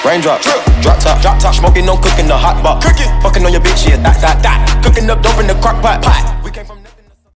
Raindrop, drop top, smoking, no cooking, the hot pot. Fucking on your bitch, yeah, that. Cooking up dope in the crock pot.